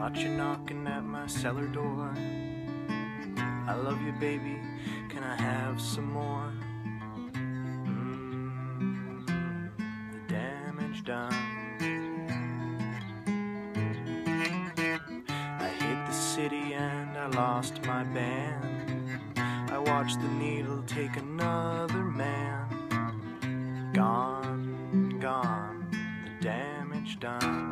Caught you knocking at my cellar door. I love you, baby, can I have some more? The damage done. I hit the city and I lost my band. I watched the needle take another man. Gone, gone, the damage done.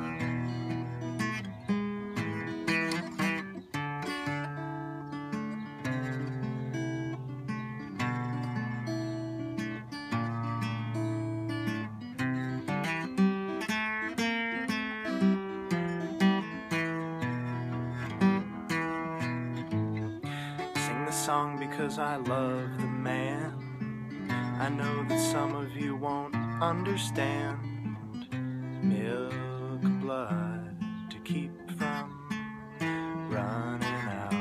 Song because I love the man. I know that some of you won't understand. Milk blood to keep from running out.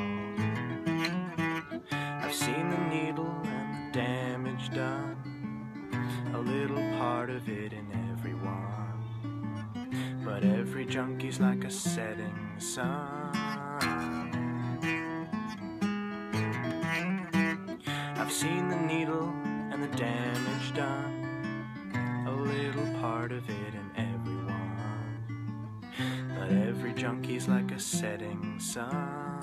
I've seen the needle and the damage done, a little part of it in everyone. But every junkie's like a setting sun. I've seen the needle and the damage done, a little part of it in everyone. But every junkie's like a setting sun.